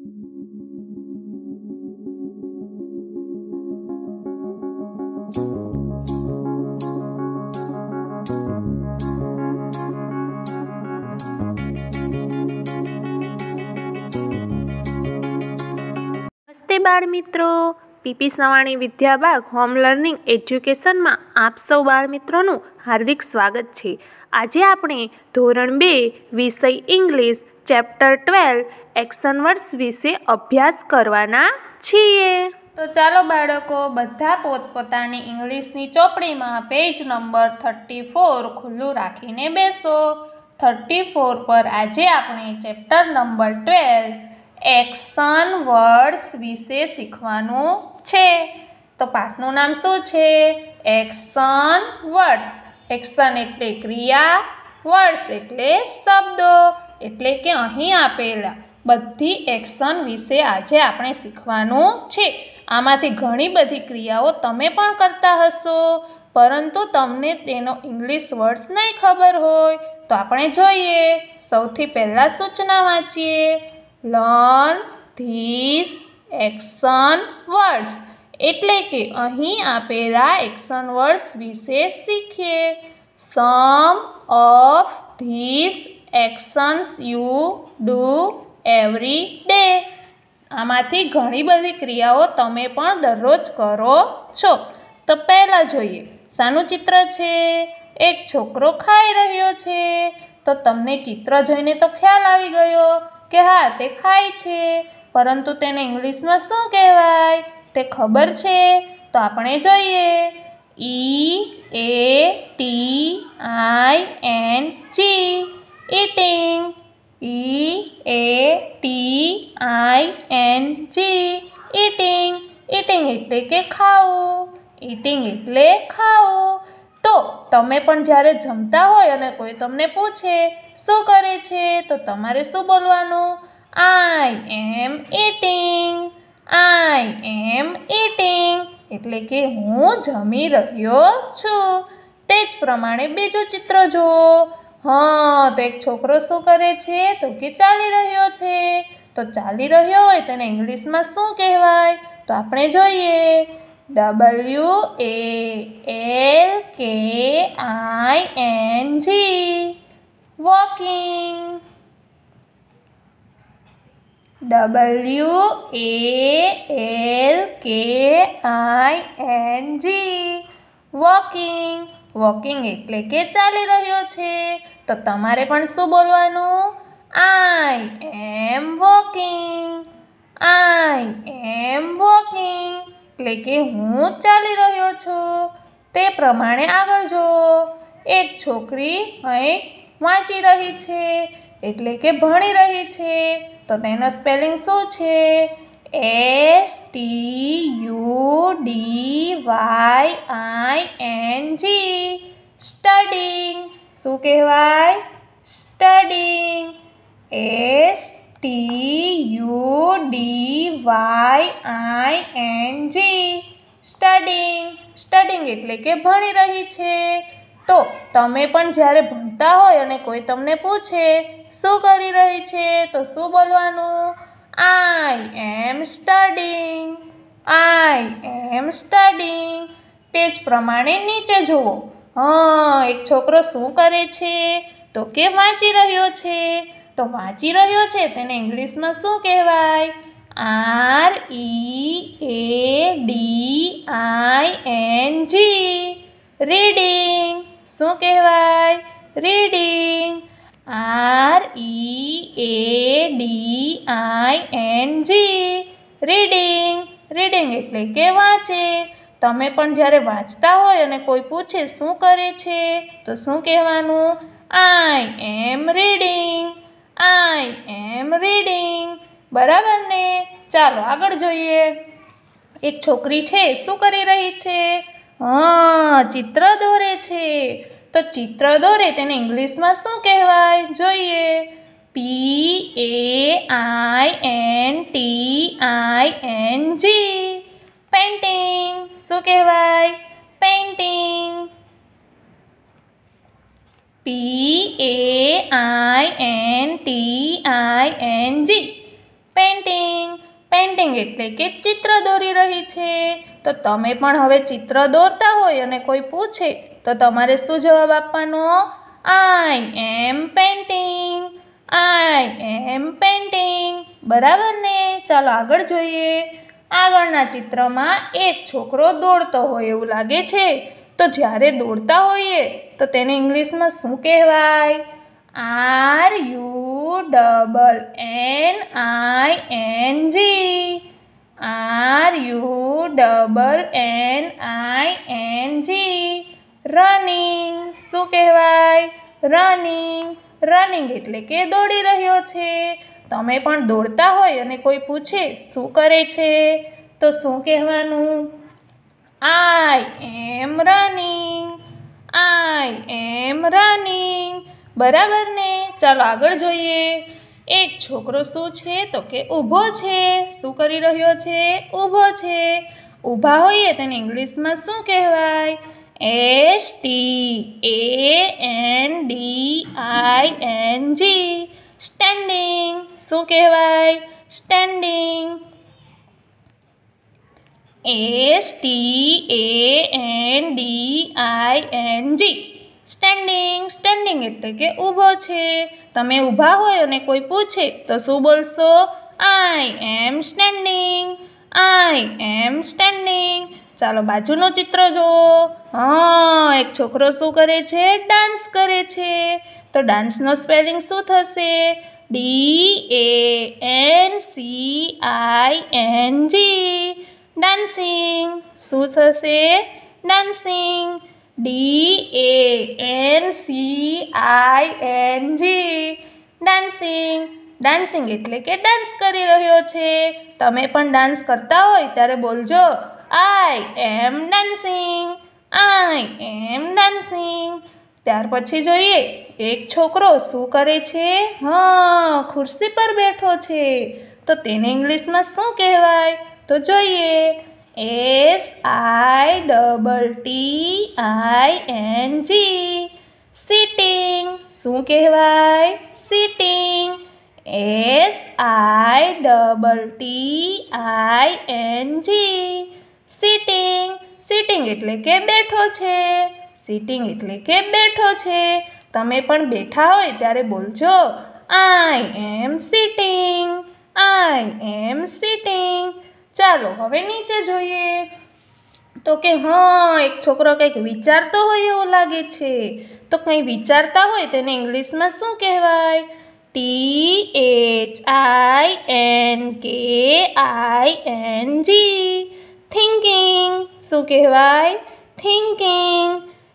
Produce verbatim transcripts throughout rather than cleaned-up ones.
નમસ્તે બાળ મિત્રો, PP Savani Vidyabag home learning એજ્યુકેશનમાં આપ સૌ બાળ મિત્રોનું હાર્દિક સ્વાગત છે। આજે આપણે ધોરણ બે વિષય English chapter twelve action words વિશે અભ્યાસ કરવાના છીએ। તો ચાલો બાળકો, બધા પોતપોતાની ઇંગ્લિશની ચોપડીમાં પેજ નંબર થર્ટી ફોર ખુલ્લું રાખીને બેસો। થર્ટી ફોર પર આજે આપણે chapter number twelve action words વિશે શીખવાનું છે। તો પાઠનું નામ શું છે? Action words. એક્શન એટલે ક્રિયા, વર્ડ્સ એટલે શબ્દો, એટલે કે અહીં આપેલા બધી એક્શન વિશે આજે આપણે શીખવાનું છે। આમાંથી ઘણી બધી ક્રિયાઓ તમે પણ કરતા હશો, પરંતુ તમને તેનો ઇંગ્લિશ વર્ડ્સ નહીં ખબર હોય તો આપણે જોઈએ। સૌથી પહેલાં સૂચના વાંચીએ। લર્ન ધીસ એક્શન વર્ડ્સ, એટલે કે અહીં આપેલા એક્શન વર્ડ્સ વિશે શીખીએ। Some of this actions you do every day, આમાંથી ઘણી બધી ક્રિયાઓ તમે પણ દરરોજ કરો છો। તો પહેલાં જોઈએ, શાનું ચિત્ર છે? એક છોકરો ખાઈ રહ્યો છે। તો તમને ચિત્ર જોઈને તો ખ્યાલ આવી ગયો કે હા, તે ખાય છે, પરંતુ તેને ઇંગ્લિશમાં શું કહેવાય તે ખબર છે? તો આપણે જોઈએ। E A T I N G, eating. E A T I N G, eating. Eating એટલે કે ખાવું, ઇટિંગ એટલે ખાવું। તો તમે પણ જ્યારે જમતા હોય અને કોઈ તમને પૂછે શું કરે છે, તો તમારે શું બોલવાનું? I M eating, I M eating, એટલે કે હું જમી રહ્યો છું। તે જ પ્રમાણે બીજું ચિત્ર જુઓ। હા, તો એક છોકરો શું કરે છે? તો કે ચાલી રહ્યો છે। તો ચાલી રહ્યો હોય તેને ઇંગ્લિશમાં શું કહેવાય? તો આપણે જોઈએ। W A L K I N G, walking. W A L K I N G, walking. Walking એટલે કે ચાલી રહ્યો છે। તો તમારે પણ શું બોલવાનું? I am walking, I am walking, એટલે કે હું ચાલી રહ્યો છું। તે પ્રમાણે આગળ જુઓ। એક છોકરી અહીં વાંચી રહી છે, એટલે કે ભણી રહી છે। તો તેનો સ્પેલિંગ શું છે? S T U D Y I N G, studying. શું કહેવાય? Studying. S T U D Y I N G, studying. Studying એટલે કે ભણી રહી છે। તો તમે પણ જ્યારે ભણતા હોય અને કોઈ તમને પૂછે શું કરી રહી છે, તો શું બોલવાનું? I am studying, I am studying. તે જ પ્રમાણે નીચે જુઓ। હા, એક છોકરો શું કરે છે? તો કે વાંચી રહ્યો છે। તો વાંચી રહ્યો છે તેને ઇંગ્લિશમાં શું કહેવાય? R E A D I N G, reading. શું કહેવાય? Reading. R E A D I N G, reading. Reading એટલે કે વાંચે। તમે પણ જ્યારે વાંચતા હોય અને કોઈ પૂછે શું કરે છે, તો શું કહેવાનું? I am reading, I am reading. બરાબર ને? ચાલો આગળ જોઈએ। એક છોકરી છે, શું કરી રહી છે? હા, ચિત્ર દોરે છે। તો ચિત્ર દોરે તેને ઇંગ્લિશમાં શું કહેવાય? જોઈએ। P A I N T I N G, painting. શું કહેવાય? Painting. P A I N T I N G, painting. Painting એટલે કે ચિત્ર દોરી રહી છે. તો તમે પણ હવે ચિત્ર દોરતા હોય અને કોઈ પૂછે તો તમારે શું જવાબ આપવાનો? I am painting. I am painting. બરાબર ને? ચાલો આગળ જોઈએ. આગળના ચિત્રમાં એક છોકરો દોડતો હોય એવું લાગે છે. તો જ્યારે દોડતા હોઈએ તો તેને ઇંગ્લિશમાં શું કહેવાય? R U double N I N G. R U double N I N G. Running. શું કહેવાય? રનિંગ. રનિંગ એટલે કે દોડી રહ્યો છે. તમે પણ દોડતા હોય અને કોઈ પૂછે શું કરે છે તો શું કહેવાનું? I am running. I am running. બરાબર ને? ચાલો આગળ જોઈએ. એક છોકરો શું છે તો કે ઊભો છે. શું કરી રહ્યો છે? ઊભો છે. ઊભા હોઈએ તેને ઇંગ્લિશમાં શું કહેવાય? S T A N D I N G. Standing. શું કહેવાય? Standing. S T A N D I N G. Standing. Standing એટલે કે ઊભો છે. તમે ઊભા હોય અને કોઈ પૂછે તો શું બોલશો? I am standing. I am standing. ચાલો બાજુનું ચિત્ર જુઓ. હા, એક છોકરો શું કરે છે? ડાન્સ કરે છે. તો ડાન્સનો સ્પેલિંગ શું થશે? D A N C I N G. Dancing. શું થશે? Dancing. D A N C I N G. Dancing. Dancing એટલે કે ડાન્સ કરી રહ્યો છે. તમે પણ ડાન્સ કરતા હોય ત્યારે બોલજો આઈ એમ ડાન્સિંગ. આઈ એમ ડાન્સિંગ. ત્યાર પછી જોઈએ એક છોકરો શું કરે છે? હા, ખુરશી પર બેઠો છે. તો તેને ઇંગ્લિશમાં શું કહેવાય? તો જોઈએ. S I double T I N G. Sitting. શું કહેવાય? Sitting. S I double T I N G. Sitting. Sitting એટલે કે બેઠો છે. સિટિંગ એટલે કે બેઠો છે. તમે પણ બેઠા હોય ત્યારે બોલજો આઈ એમ સિટિંગ. આઈ એમ સિટિંગ. ચાલો હવે નીચે જોઈએ. તો કે હા, એક છોકરો કંઈક વિચારતો હોય એવું લાગે છે. તો કંઈ વિચારતા હોય તેને ઇંગ્લિશમાં શું કહેવાય? T H I N K I N G. Thinking. શું કહેવાય? Thinking.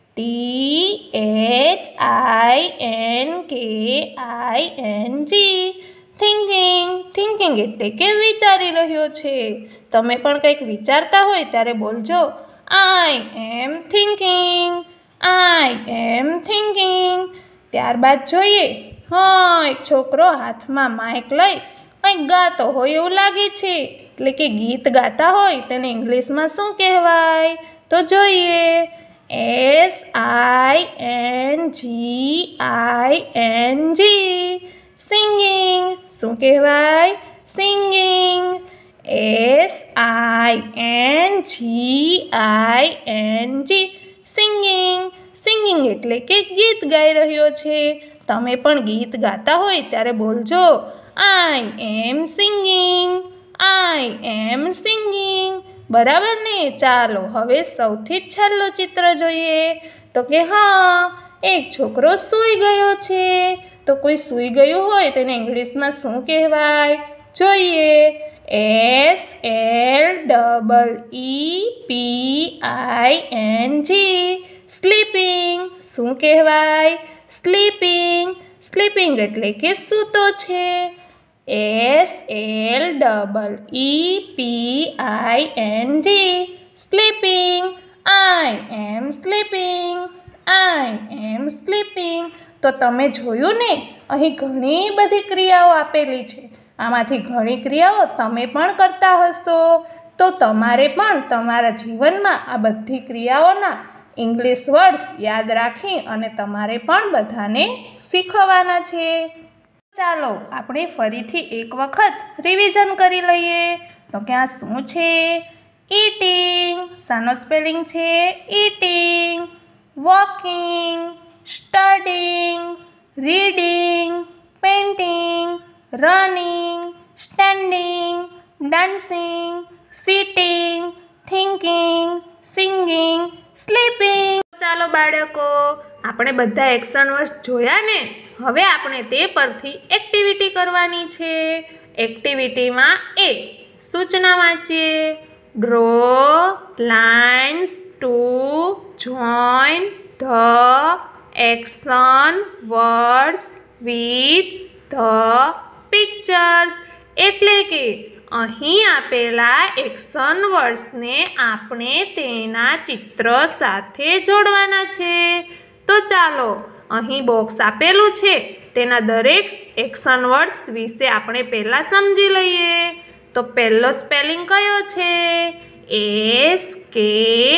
T H I N K I N G. Thinking. Thinking એટલે કે વિચારી રહ્યો છે. તમે પણ કંઈક વિચારતા હોય ત્યારે બોલજો આઈ એમ થિંકિંગ. આઈ એમ થિંકિંગ. ત્યારબાદ જોઈએ. હા, એક છોકરો હાથમાં માઇક લઈ કંઈક ગાતો હોય એવું લાગે છે. એટલે કે ગીત ગાતા હોય તેને ઇંગ્લિશમાં શું કહેવાય? તો જોઈએ. S I N G I N G. Singing. શું કહેવાય? Singing. S I N G I N G. Singing. Singing એટલે કે ગીત ગાઈ રહ્યો છે. તમે પણ ગીત ગાતા હોય ત્યારે બોલજો આઈ એમ સિંગિંગ. આઈ એમ સિંગિંગ. બરાબર ને? ચાલો હવે સૌથી છેલ્લું ચિત્ર જોઈએ. તો કે હા, એક છોકરો સૂઈ ગયો છે. તો કોઈ સૂઈ ગયું હોય તેને ઇંગ્લિશમાં શું કહેવાય? જોઈએ. S L double E P I N G. Sleeping. શું કહેવાય? સ્લીપિંગ. સ્લીપિંગ એટલે કે સૂતો છે. S L double E P I N G. Sleeping. I am sleeping. I am sleeping. તો તમે જોયું ને, અહીં ઘણી બધી ક્રિયાઓ આપેલી છે. આમાંથી ઘણી ક્રિયાઓ તમે પણ કરતા હશો. તો તમારે પણ તમારા જીવનમાં આ બધી ક્રિયાઓના ઇંગ્લિશ વર્ડ્સ યાદ રાખી અને તમારે પણ બધાને શીખવવાના છે. ચાલો આપણે ફરીથી એક વખત રિવિઝન કરી લઈએ તો કે આ શું છે? ઈટિંગ. શાનો સ્પેલિંગ છે? Eating. Walking, studying, reading, painting, running, standing, dancing, sitting, thinking, singing, sleeping. ચાલો બાળકો, આપણે બધા એક્શન વર્ડ્સ જોયા ને? હવે આપણે તે પરથી એક્ટિવિટી કરવાની છે. એક્ટિવિટીમાં એ સૂચના વાંચીએ. Draw lines to join the action words with the pictures. એટલે કે અહીં આપેલા એક્શન વર્ડ્સને આપણે તેના ચિત્ર સાથે જોડવાના છે. તો ચાલો, અહીં બોક્સ આપેલું છે તેના દરેક એક્શન વર્ડ્સ વિશે આપણે પહેલાં સમજી લઈએ. તો પહેલો સ્પેલિંગ કયો છે? S K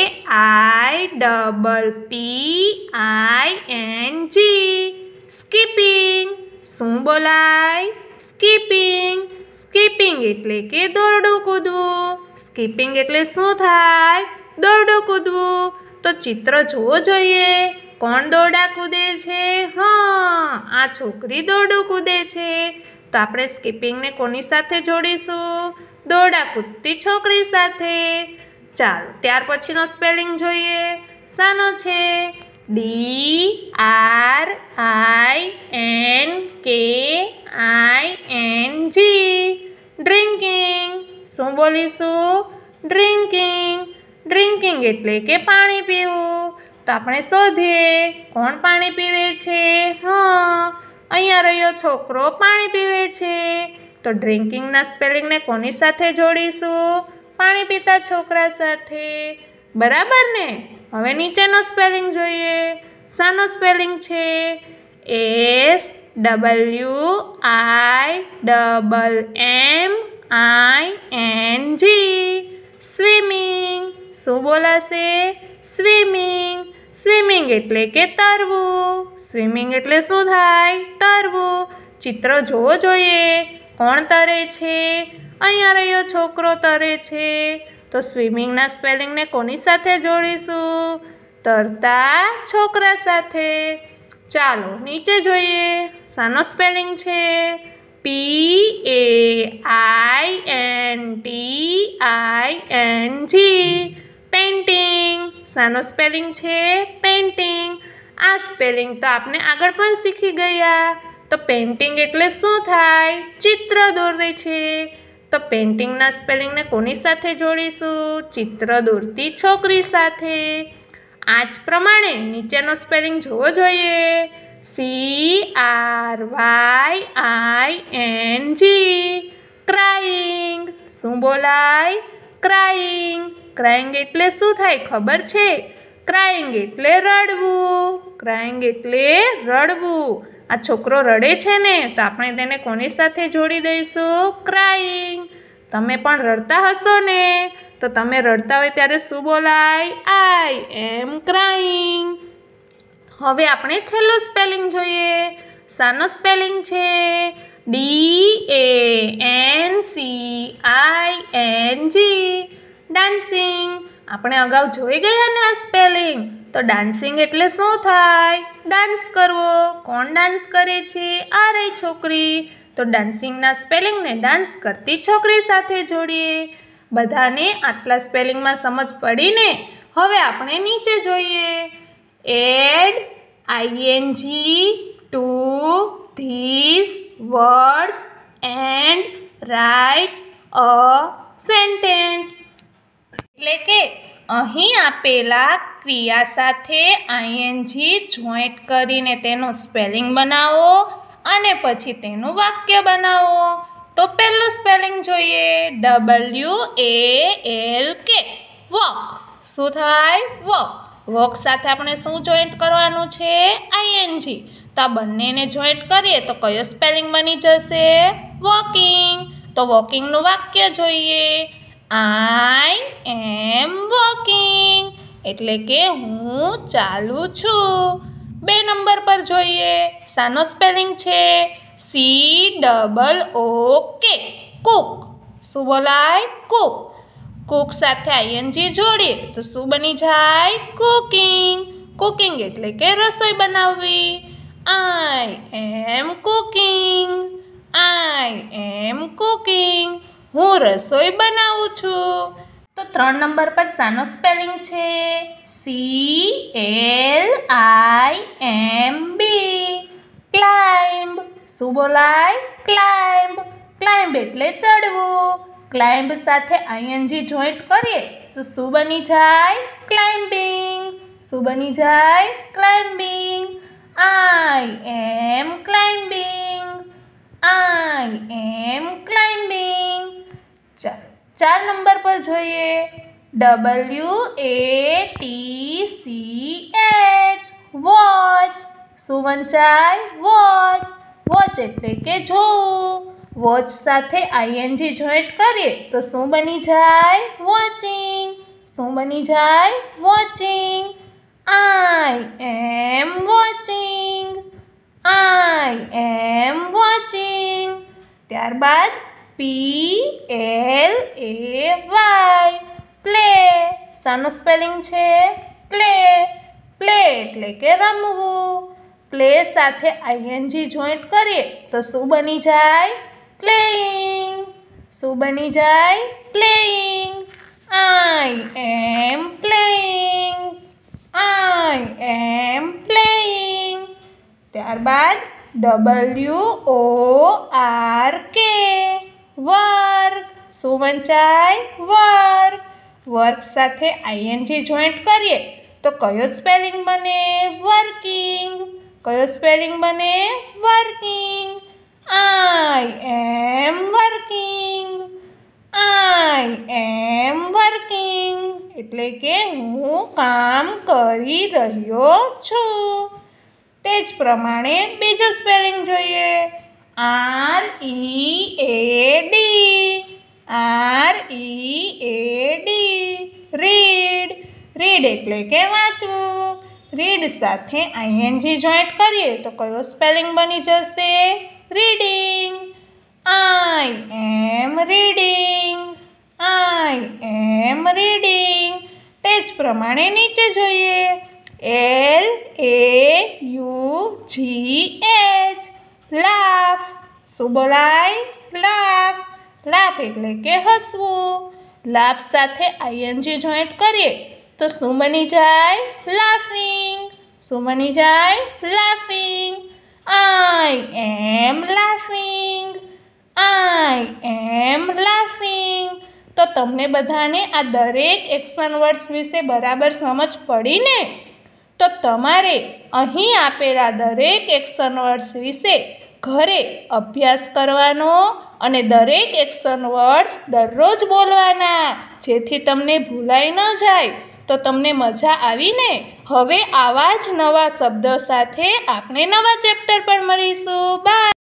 I double P I N G. Skipping. શું બોલાય? સ્કીપિંગ. સ્કીપિંગ એટલે કે દોરડું કૂદવું. સ્કીપિંગ એટલે શું થાય? દોરડું કૂદવું. તો ચિત્ર જોવું જોઈએ. કોણ દોરડા કૂદે છે? હા, આ છોકરી દોરડું કૂદે છે. તો આપણે સ્કીપિંગને કોની સાથે જોડીશું? દોરડા કૂદતી છોકરી સાથે. ચાલો, ત્યાર પછીનો સ્પેલિંગ જોઈએ. શાનો છે? D R I N K I N G. Drinking. શું બોલીશું? ડ્રિંકિંગ. ડ્રિંકિંગ એટલે કે પાણી પીવું. તો આપણે શોધીએ, કોણ પાણી પીવે છે? હા, અહીંયા રહ્યો છોકરો પાણી પીવે છે. તો ડ્રિંકિંગના સ્પેલિંગને કોની સાથે જોડીશું? પાણી પીતા છોકરા સાથે. બરાબર ને? હવે નીચેનો સ્પેલિંગ જોઈએ. શાનો સ્પેલિંગ છે? S W I double M I N G. Swimming. શું બોલાશે? સ્વિમિંગ. સ્વિમિંગ એટલે કે તરવું. સ્વિમિંગ એટલે શું થાય? તરવું. ચિત્ર જોવો જોઈએ. કોણ તરે છે? અહીંયા રહ્યો છોકરો તરે છે. તો સ્વિમિંગના સ્પેલિંગને કોની સાથે જોડીશું? તરતા છોકરા સાથે. ચાલો નીચે જોઈએ. શાનો સ્પેલિંગ છે? P A I N T I N G. Painting. શાનો સ્પેલિંગ છે? પેઇન્ટિંગ. આ સ્પેલિંગ તો આપણે આગળ પણ શીખી ગયા. તો પેઇન્ટિંગ એટલે શું થાય? ચિત્ર દોરે છે. તો પેઇન્ટિંગના સ્પેલિંગને કોની સાથે જોડીશું? ચિત્ર દોરતી છોકરી સાથે. આ જ પ્રમાણે નીચેનો સ્પેલિંગ જોવો જોઈએ. C R Y I N G. Crying. શું બોલાય? ક્રાઇંગ. ક્રાઇંગ એટલે શું થાય ખબર છે? ક્રાઇંગ એટલે રડવું. ક્રાઇંગ એટલે રડવું. આ છોકરો રડે છે ને, તો આપણે તેને કોની સાથે જોડી દઈશું? ક્રાઇંગ. તમે પણ રડતા હશો ને, તો તમે રડતા હોય ત્યારે શું બોલાય? I am crying. હવે આપણે છેલ્લું સ્પેલિંગ જોઈએ. શાનો સ્પેલિંગ છે? D A N C I N G. Dancing. આપણે અગાઉ જોઈ ગયા ને આ સ્પેલિંગ. તો ડાન્સિંગ એટલે શું થાય? ડાન્સ કરવો. કોણ ડાન્સ કરે છે? આ રહી છોકરી. તો ડાન્સિંગના સ્પેલિંગને ડાન્સ કરતી છોકરી સાથે જોડીએ. બધાને આટલા સ્પેલિંગમાં સમજ પડીને? હવે આપણે નીચે જોઈએ. Add ING to this words and write a sentence. એટલે કે અહીં આપેલા ક્રિયા સાથે આઈએનજી જોઈન્ટ કરીને તેનો સ્પેલિંગ બનાવો અને પછી તેનું વાક્ય બનાવો. તો પહેલું સ્પેલિંગ જોઈએ. W A L K. Walk. શું થાય? વોક. વોક સાથે આપણે શું જોઈન્ટ કરવાનું છે? આઈએનજી. તો આ બંનેને જોઈન્ટ કરીએ તો કયો સ્પેલિંગ બની જશે? વોકિંગ. તો વોકિંગનું વાક્ય જોઈએ. I am walking. એટલે કે હું ચાલું છું. બે નંબર પર જોઈએ. શાનો સ્પેલિંગ છે? C double O K cook. શું બોલાય? કુક. કુક સાથે આઈએનજી જોડીએ તો શું બની જાય? કુકિંગ. કુકિંગ એટલે કે રસોઈ બનાવવી. I am cooking. I am cooking. હું રસોઈ બનાવું છું. તો ત્રણ નંબર પર શાનો સ્પેલિંગ છે? C L I M B. Climb. શું બોલાય? ક્લાઇમ્બ. ક્લાઇમ્બ એટલે ચડવું. ક્લાઇમ્બ સાથે આઈએનજી જોઈન્ટ કરીએ તો શું બની જાય? ક્લાઇમ્બિંગ. શું બની જાય? Climbing. I am climbing. I am climbing. ચાલો ચાર નંબર પર જોઈએ. W A T C H. Watch. શું વંચાય? વોચ. વોચ એટલે કે જોવું. વોચ સાથે આઈએનજી જોઈન્ટ કરીએ તો શું બની જાય? વોચિંગ. શું બની જાય? Watching. I am watching. I am watching. ત્યારબાદ P L A Y. Play. શાનો સ્પેલિંગ છે? પ્લે. પ્લે એટલે કે રમવું. પ્લે સાથે આઈએનજી જોઈન્ટ કરીએ તો શું બની જાય? પ્લેઇંગ. શું બની જાય? Playing. I am playing. I am playing. ત્યારબાદ W O R K. Work. શું વંચાય? વર્ક. વર્ક સાથે આઈએનજી જોઈન્ટ કરીએ તો કયો સ્પેલિંગ બને? વર્કિંગ. કયો સ્પેલિંગ બને? Working. I am working. I am working એટલે કે હું કામ કરી રહ્યો છું. તે જ પ્રમાણે બીજો સ્પેલિંગ જોઈએ. R E A D. R E A D. Read. Read એટલે કે વાંચવું. રીડ સાથે આઈએનજી જોઈન્ટ કરીએ તો કયો સ્પેલિંગ બની જશે? Reading. I am reading. I am reading. તે જ પ્રમાણે નીચે જોઈએ. L A U G H. Laugh. શું બોલાય? લાફ. લાફ એટલે કે હસવું. લાફ સાથે આઈએનજી જોઈન્ટ કરીએ તો શું બની જાય? લાફિંગ. શું બની જાય? Laughing. I am laughing. I am laughing. તો તમને બધાને આ દરેક એક્શન વર્ડ્સ વિશે બરાબર સમજ પડી ને? તો તમારે અહીં આપેલા દરેક એક્શન વર્ડ્સ વિશે ઘરે અભ્યાસ કરવાનો અને દરેક એક્શન વર્ડ્સ દરરોજ બોલવાના, જેથી તમને ભૂલાઈ ન જાય. તો તમને મજા આવી ને? હવે આવા જ નવા શબ્દો સાથે આપણે નવા ચેપ્ટર પર મળીશું. બાય.